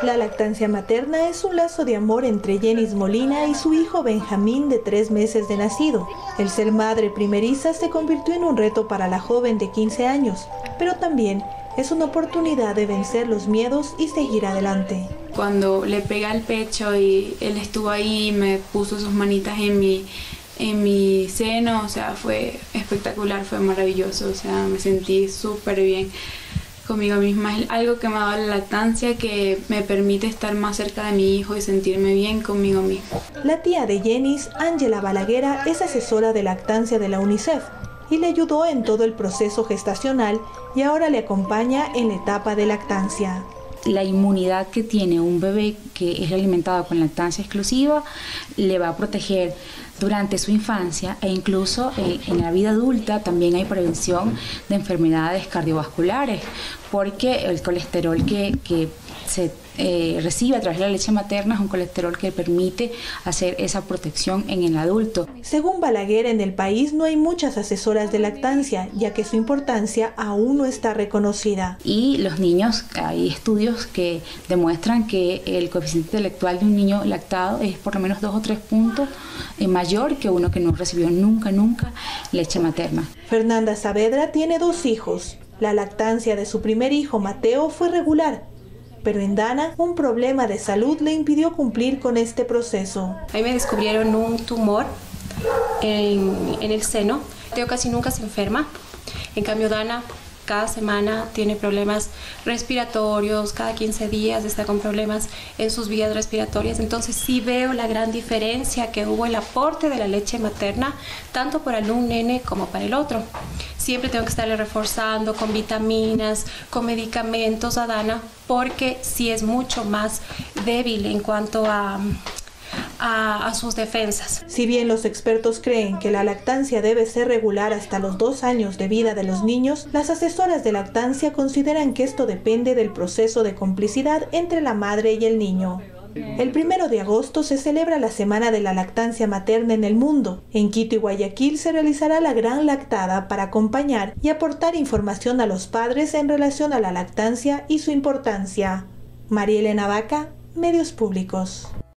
La lactancia materna es un lazo de amor entre Yenis Molina y su hijo Benjamín, de 3 meses de nacido. El ser madre primeriza se convirtió en un reto para la joven de 15 años, pero también es una oportunidad de vencer los miedos y seguir adelante. Cuando le pegué al pecho y él estuvo ahí y me puso sus manitas en mi seno, o sea, fue espectacular, fue maravilloso, o sea, me sentí súper bien conmigo misma. Es algo que me ha dado la lactancia, que me permite estar más cerca de mi hijo y sentirme bien conmigo misma. La tía de Yenis, Ángela Balaguera, es asesora de lactancia de la UNICEF y le ayudó en todo el proceso gestacional y ahora le acompaña en la etapa de lactancia. La inmunidad que tiene un bebé que es alimentado con lactancia exclusiva le va a proteger durante su infancia e incluso en la vida adulta. También hay prevención de enfermedades cardiovasculares, porque el colesterol que se recibe a través de la leche materna es un colesterol que permite hacer esa protección en el adulto. Según Balaguer, en el país no hay muchas asesoras de lactancia, ya que su importancia aún no está reconocida. Y los niños, hay estudios que demuestran que el coeficiente intelectual de un niño lactado es por lo menos 2 o 3 puntos mayor que uno que no recibió nunca leche materna. Fernanda Saavedra tiene 2 hijos. La lactancia de su primer hijo, Mateo, fue regular, pero en Dana un problema de salud le impidió cumplir con este proceso. A mí me descubrieron un tumor en el seno. Mateo casi nunca se enferma. En cambio, Dana cada semana tiene problemas respiratorios, cada 15 días está con problemas en sus vías respiratorias. Entonces sí veo la gran diferencia que hubo el aporte de la leche materna, tanto para un nene como para el otro. Siempre tengo que estarle reforzando con vitaminas, con medicamentos a Dana, porque sí es mucho más débil en cuanto a sus defensas. Si bien los expertos creen que la lactancia debe ser regular hasta los 2 años de vida de los niños, las asesoras de lactancia consideran que esto depende del proceso de complicidad entre la madre y el niño. El 1 de agosto se celebra la Semana de la Lactancia Materna en el mundo. En Quito y Guayaquil se realizará la Gran Lactada para acompañar y aportar información a los padres en relación a la lactancia y su importancia. María Elena Vaca, Medios Públicos.